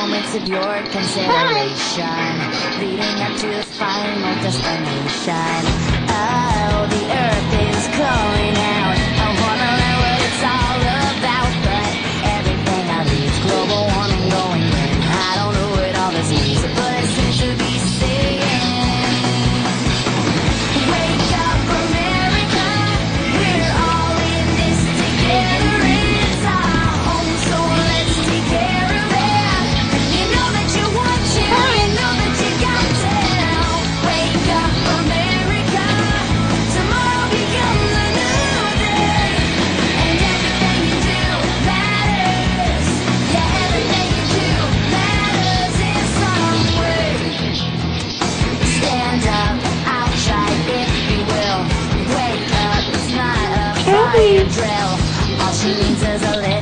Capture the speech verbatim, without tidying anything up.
moments of your consideration, leading up to the final destination. Oh, the earth is calling out. I wanna learn what it's all about, but everything I read's global warming going in. I don't know what all this means, but it seems to be saying, wake up, America, we're all in this together. It's our home, so let's take care of it. You know that you want to, you know that you got to. Wake up, America, tomorrow becomes a new day, and everything you do matters. Yeah, everything you do matters in some way. Stand up, outside if you will. Wake up, it's not a fire drill. All she needs is a little